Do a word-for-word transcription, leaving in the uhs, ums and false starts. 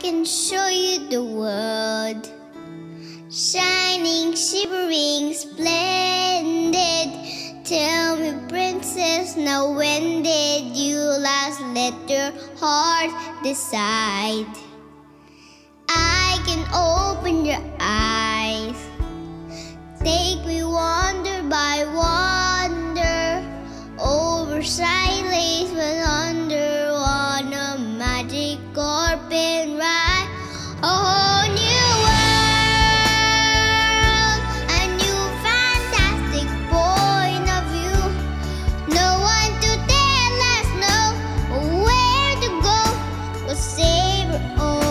can show you the world, shining, shivering, splendid. Tell me, princess, now when did you last let your heart decide? I can open your eyes, take me wonder by wonder, over silence but under on a magic carpet ride. A whole new world, a new fantastic point of view. No one to tell us no where to go, we'll save our own.